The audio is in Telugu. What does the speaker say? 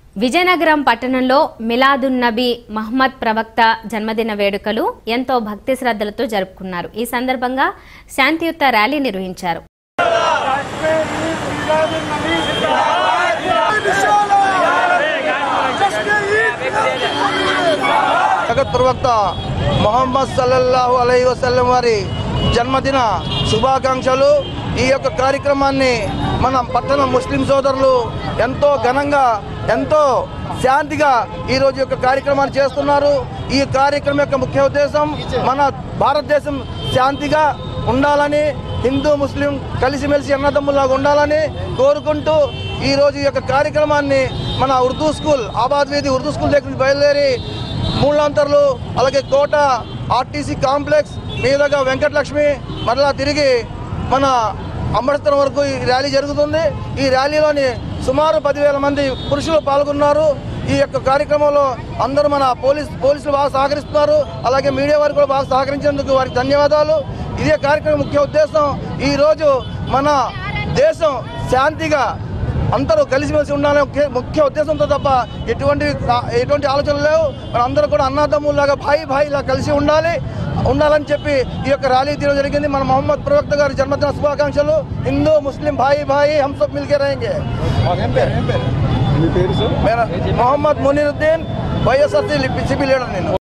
విజయనగరం పట్టణంలో మిలాదున్నబీ మహమ్మద్ ప్రవక్త జన్మదిన వేడుకలు ఎంతో భక్తి శ్రద్ధలతో జరుపుకున్నారు। ఈ సందర్భంగా శాంతియుత ర్యాలీ నిర్వహించారు। జగత్ ప్రవక్త మొహమ్మద్ సల్లల్లాహు అలైహి వసల్లం వారి జన్మదిన శుభాకాంక్షలు। ఈ యొక్క కార్యక్రమాన్ని మన పట్టణ ముస్లిం సోదరులు ఎంతో ఘనంగా ఎంతో శాంతిగా ఈ రోజు యొక్క కార్యక్రమాన్ని చేస్తున్నారు। ఈ కార్యక్రమం యొక్క ముఖ్య ఉద్దేశం మన భారతదేశం శాంతిగా ఉండాలని, హిందూ ముస్లిం కలిసిమెలిసి అన్నదమ్ములాగా ఉండాలని కోరుకుంటూ ఈ రోజు ఈ యొక్క కార్యక్రమాన్ని మన ఉర్దూ స్కూల్ ఆబాద్ వీధి ఉర్దూ స్కూల్ దగ్గర బయలుదేరి మూలంతర్లు అలాగే కోట ఆర్టీసీ కాంప్లెక్స్ మీదుగా వెంకటలక్ష్మి మరలా తిరిగి మన అమృతసరం వరకు ఈ ర్యాలీ జరుగుతుంది। ఈ ర్యాలీలోని సుమారు 10,000 మంది పురుషులు పాల్గొన్నారు। ఈ యొక్క కార్యక్రమంలో అందరూ మన పోలీసులు బాగా సహకరిస్తున్నారు, అలాగే మీడియా వారు కూడా బాగా సహకరించేందుకు వారికి ధన్యవాదాలు। ఇదే కార్యక్రమం ముఖ్య ఉద్దేశం ఈరోజు మన దేశం శాంతిగా అందరూ కలిసిమెలిసి ఉండాలనే ముఖ్య ఉద్దేశంతో తప్ప ఎటువంటి ఆలోచనలు లేవు। మన అందరూ కూడా అన్నదమ్ములాగా భాయి ఇలా కలిసి ఉండాలని చెప్పి ఈ యొక్క ర్యాలీ తీయడం జరిగింది। మన మొహమ్మద్ ప్రవక్త గారి జన్మదిన శుభాకాంక్షలు। హిందూ ముస్లిం భాయి हम सब मिलके रहेंगे। मोहम्मद मुनीरुद्दीन వైఎస్ఆర్సీపీ లీడర్ నేను।